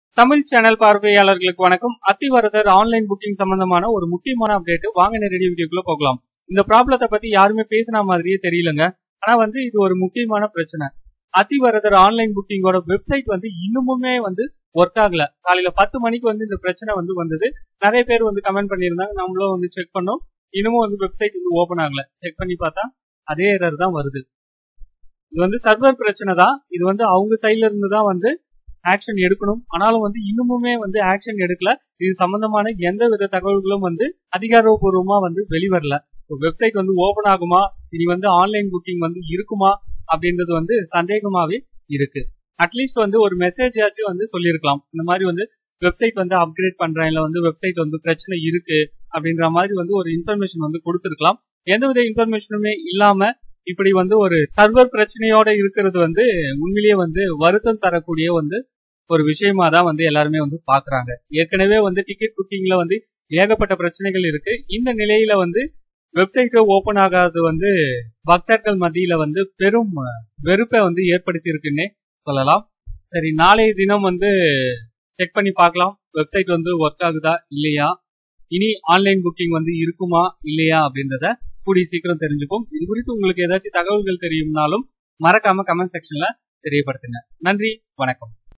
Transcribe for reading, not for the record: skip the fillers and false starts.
Tamil channel பார்வையாளர்களுக்கு வணக்கம். Athivaradar online booking சம்பந்தமான ஒரு முக்கியமான அப்டேட். வாங்க நேரடி வீடியோக்குள்ள போகலாம். இந்த ப்ராப்ளத்தை பத்தி யாருமே பேசின மாதிரியே தெரியலங்க. ஆனா இது ஒரு முக்கியமான பிரச்சனை. அத்திவரதர் ஆன்லைன் புக்கிங்கோட வெப்சைட் இன்னுமுமே ஒர்க் ஆகல. காலையில 10 மணிக்கு இந்த பிரச்சனை வந்தது. நிறைய பேர் கமெண்ட் பண்ணியிருந்தாங்க. நம்மளும் செக் பண்ணோம். இன்னமும் வெப்சைட் ஓபன் ஆகல. செக் பண்ணி பார்த்தா அதே எரர் தான் வருது. இது சர்வர் பிரச்சனை தான். இது அவங்க சைட்ல இருந்து தான் ஆக்ஷன் எடுக்கணும். ஆனாலும் இன்னுமுமே ஆக்ஷன் எடுக்கல. இது சம்பந்தமான எந்த வித தகவல்களும் அதிகாரப்பூர்வமா வெளிவரல. வெப்சைட் ஓபன் ஆகுமா, இனி ஆன்லைன் புக்கிங் இருக்குமா அப்படின்றது சந்தேகமாவே இருக்கு. அட்லீஸ்ட் ஒரு மெசேஜ் ஆச்சு சொல்லிருக்கலாம். இந்த மாதிரி வெப்சைட் அப்கிரேட் பண்றேன், இல்ல வெப்சைட் பிரச்சனை இருக்கு அப்படின்ற மாதிரி ஒரு இன்ஃபர்மேஷன் கொடுத்திருக்கலாம். எந்தவித இன்ஃபர்மேஷனுமே இல்லாம இப்படி ஒரு சர்வர் பிரச்சனையோட இருக்கிறது உண்மையிலேயே வருத்தம் தரக்கூடிய ஒரு விஷயமா தான் எல்லாருமே பாக்குறாங்க. ஏற்கனவே டிக்கெட் புக்கிங்ல ஏகப்பட்ட பிரச்சனைகள் இருக்கு. இந்த நிலையில வெப்சைட் ஓபன் ஆகாது பக்தர்கள் மத்தியில பெரும் வெறுப்பை ஏற்படுத்தி இருக்குன்னே சொல்லலாம். சரி, நாளைய தினம் செக் பண்ணி பார்க்கலாம். வெப்சைட் ஒர்க் ஆகுதா இல்லையா, இனி ஆன்லைன் புக்கிங் இருக்குமா இல்லையா அப்படின்றத கூடிய சீக்கிரம் தெரிஞ்சுப்போம். இது குறித்து உங்களுக்கு ஏதாச்சும் தகவல்கள் தெரியும்னாலும் மறக்காம கமெண்ட் செக்ஷன்ல தெரியப்படுத்துங்க. நன்றி, வணக்கம்.